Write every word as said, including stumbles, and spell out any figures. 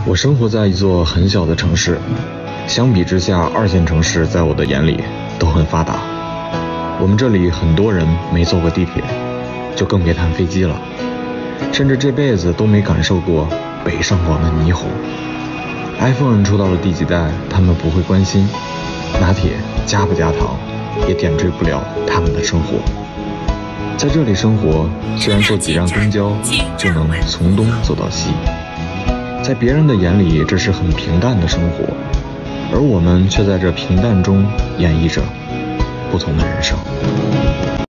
我生活在一座很小的城市，相比之下，二线城市在我的眼里都很发达。我们这里很多人没坐过地铁，就更别谈飞机了，甚至这辈子都没感受过北上广的霓虹。iPhone 出到了第几代，他们不会关心，拿铁加不加糖，也点缀不了他们的生活。在这里生活，虽然坐几辆公交就能从东走到西，在别人的眼里这是很平淡的生活，而我们却在这平淡中演绎着不同的人生。